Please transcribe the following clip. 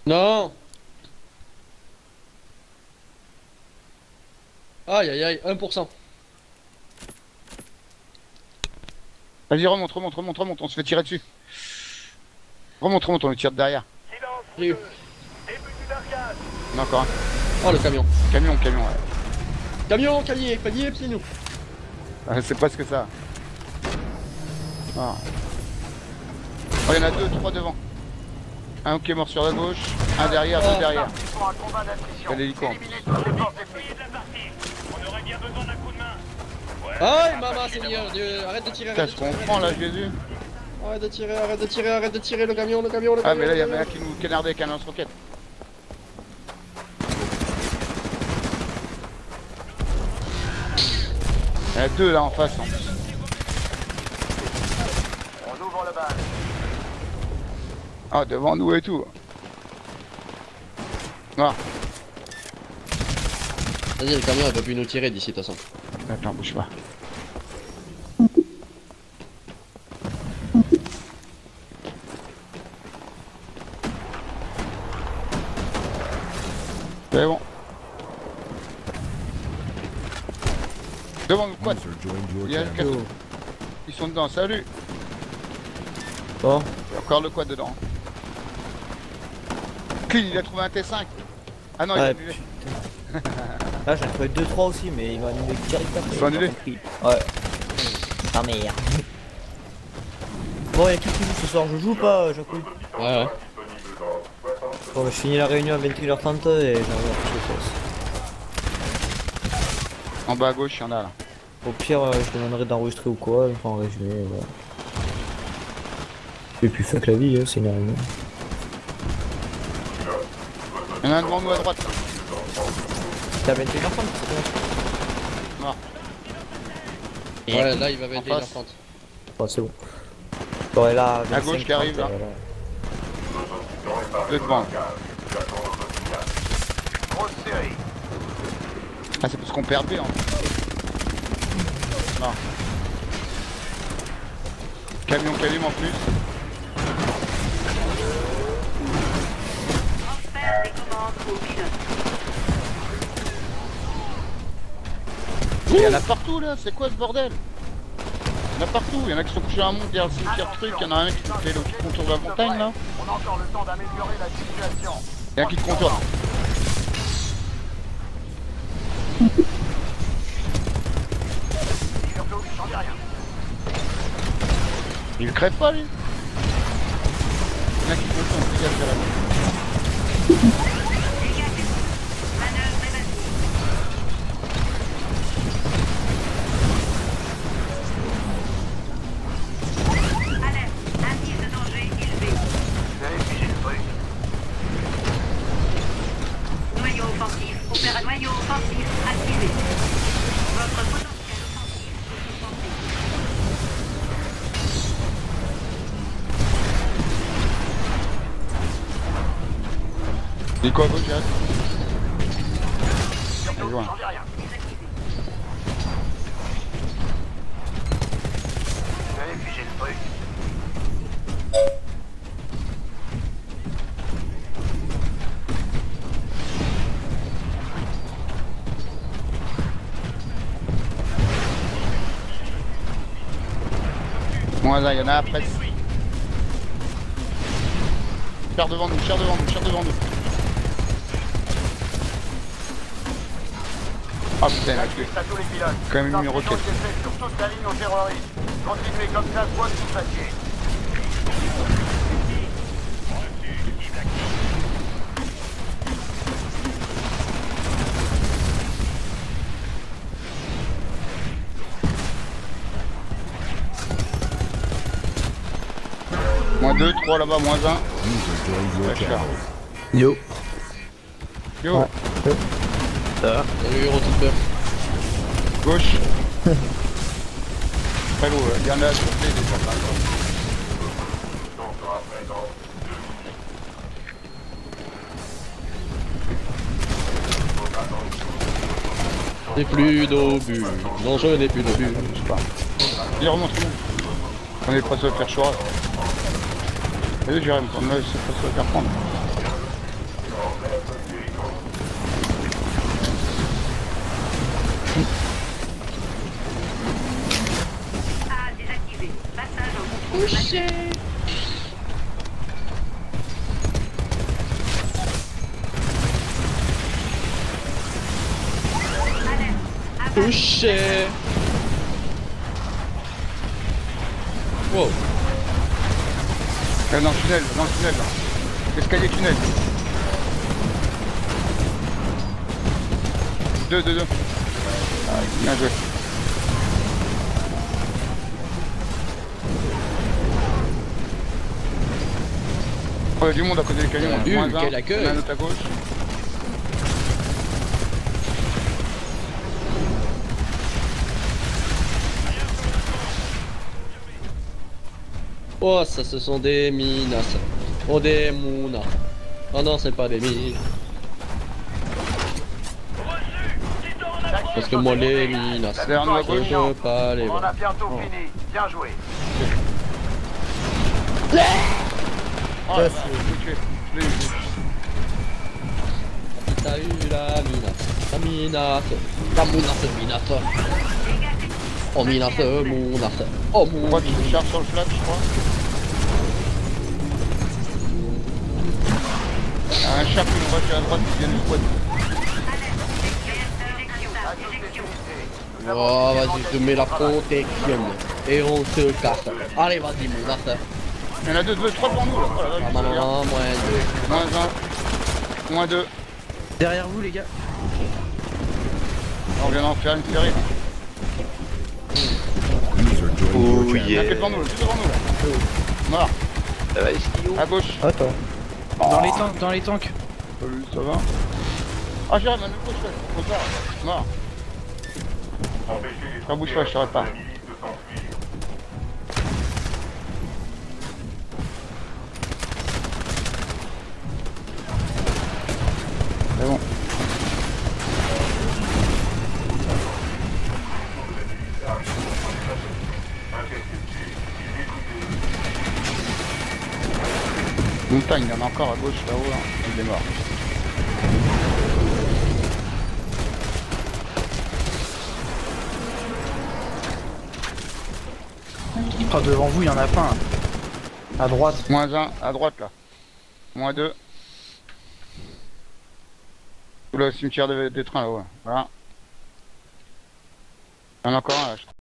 Non. Aïe aïe aïe, 1%. Vas-y, remonte, remonte, remonte, remonte, on se fait tirer dessus. Remonte, remonte, on le tire de derrière. Silence, vous J'ai eu. deux. Début du largage. Il y en a encore un. Oh le camion. Camion, camion, ouais. Camion, panier, pieds nous. C'est presque ça. Ah. Oh, il y en a deux, trois devant. Un qui est mort sur la gauche, un derrière, deux derrière. Parti pour un combat d'attrition. Il y a l'hélico en plus. Éliminez toutes les forces ennemies. De la partie. On aurait bien besoin d'un coup de main. Ouais, Aïe maman seigneur Dieu, arrête de tirer, Putain, arrête ce de qu'on tirer. prend là, Jésus. Arrête de tirer, arrête de tirer, arrête de tirer le camion, le camion, le Ah, camion. mais là, il y le avait un camion. qui nous canardait avec un lance-roquette. Il y en a deux là en face en plus. On ouvre le bal. Ah, devant nous et tout. Ah, Vas-y, le camion, il peut plus nous tirer d'ici de toute façon. attends, bouge pas. C'est bon. Devant nous, quoi? Il y a le casque. Ils sont dedans, salut. Bon, Il y a encore le quad dedans. Clean, il a trouvé un T5. Ah non, il a ouais, annulé. putain. Là j'en ai trouvé 2-3 aussi, mais il m'a annulé direct après. Ils sont annulés? Ouais. Ah merde. Bon, y'a qui joue ce soir? Je joue pas, Jacouille? Ouais, ouais. Bon, bah, je finis la réunion à 21h30 et j'arrive à toucher En bas à gauche, il y en a là. Au pire, je demanderai d'enregistrer ou quoi, enfin en résumé, voilà. Et puis fuck la vie, hein, c'est une réunion. Il y en a un devant nous à droite. T'es à 21h30, c'est bon. Mort. Ouais, là, il va En face. 21h30. Enfin, c'est bon. J'aurai là À gauche qui arrive, là. Deux devant. Grosse série. Ah, c'est parce qu'on perdait en fait. Non. Camion calume en plus. Transfert des commandes au pilote. Il y en a partout là, c'est quoi ce bordel? Il y en a partout, il y en a qui sont couchés à un monde derrière le cimetière truc, il y en a un qui fait le contour de la montagne là. On a encore le temps d'améliorer la situation. Il y en a un qui contourne. Surtout, j'en dis rien. Il crève pas lui. Il y en a qui contournent, fais gaffe derrière lui. Manœuvre évasive. Alerte. Indice de danger élevé. Vérifiez le truc. Noyau offensif. Noyau offensif activé. Votre potentiel offensif est suspendu. Il est quoi à gauche, Jack? Surtout, Allez, loin. j'en dis rien. Désactivé. Vérifiez le truc. Moins un, il y en a après. Cher devant nous, cher devant nous, cher devant nous. Ah putain, il a tué. À tous les pilotes. Quand même une Attention roquette. est faite sur toute la ligne aux terroristes. Continuez comme ça, quoi que vous fassiez. Moins 2, 3 là-bas, moins 1. Yo. Yo, Ouais. Salut, Rotoper. gauche. Très lourd, il y en a sur les des N'ai plus d'obus. Non, je n'ai plus d'obus. Je sais pas. Il remonte nous. On est pas se faire choix. Vas-y, Jérém, on est pas se faire prendre. Touché. Touché. Wow. Dans le tunnel, là. Escalier tunnel. 2. Ah, bien joué. Oh, il y a du monde à côté des camions. Quel Moins un, quel accueil. il y en a un autre à gauche. Oh, ça, ce sont des minas. Oh, des mounas. Oh non, c'est pas des mines. Parce que moi, les minas, Derrière nous à gauche. je peux pas les On voir. a bientôt fini. Bien joué. Oh, là, je l'ai tué. Je l'ai eu. T'as eu la minas. La minas. La minas. Oh, minas, mounas. Oh, Je crois mounas. qu'il charge sur le flat, je crois. Il y a un chat qui nous voit à droite qui vient nous squat. Oh, vas-y, je te mets la protection. Et on se casse. Allez, vas-y, mounas. Il y en a 2, 3 devant nous là. Oh là là, Ah, non, non, non, moins deux. Moins 2. Derrière vous, les gars. On vient d'en faire une série. Oh Il y en a yeah. que devant nous, juste devant nous là. Mort. Ça va, Esquillot? À gauche. Attends. Dans les tanks. Salut, ça va? Ah, j'arrive à 9 gauche là, trop tard. Mort. Ah, bouge pas, je t'arrête pas. C'est bon. Montagne, il y en a encore à gauche là-haut, là. Il est mort. Oh, devant vous, il y en a pas un. À droite. Moins 1, à droite là. Moins 2. Sous le cimetière des trains là-haut. Voilà. Il y en a encore un là.